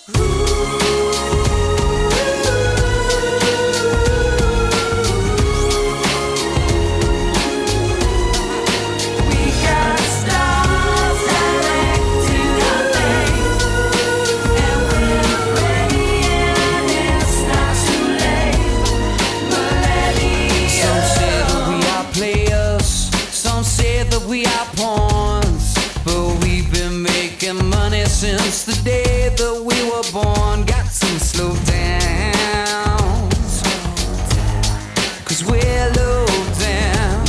We are pawns, but we've been making money since the day that we were born. Got some slow downs, 'cause we're low down.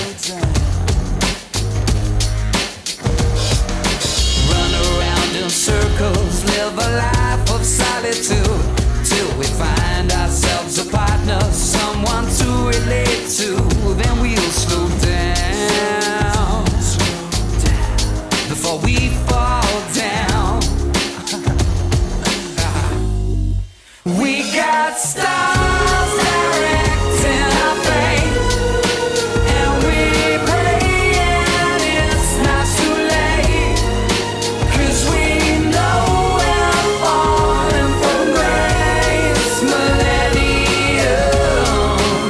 Run around in circles, live a life of solitude, till we find ourselves a partner, someone to relate to. Then we'll slow down before we fall down. We got stars directing our fate, and we praying it's not too late, 'cause we know we're falling from grace. Millennium.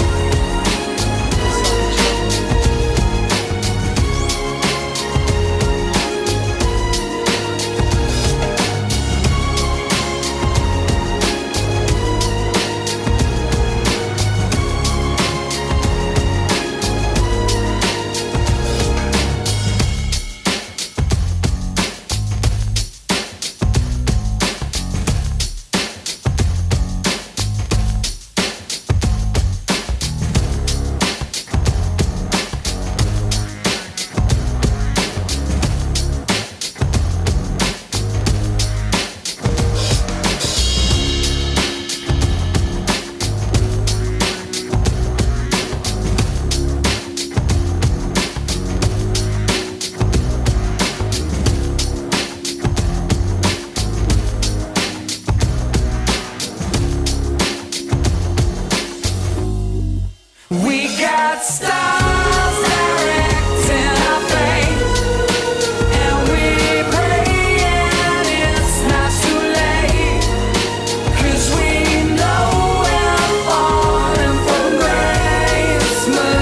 We got stars directing our fate, and we praying it's not too late, 'cause we know we're falling from grace.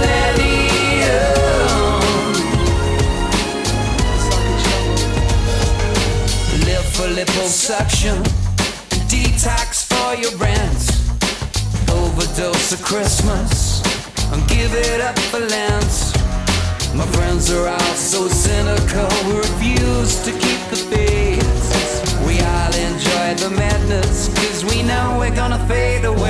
Millennium. Live for liposuction, detox for your rent, overdose of Christmas, and give it up for Lent. My friends are all so cynical, we refuse to keep the faith. We all enjoy the madness, 'cause we know we're gonna fade away.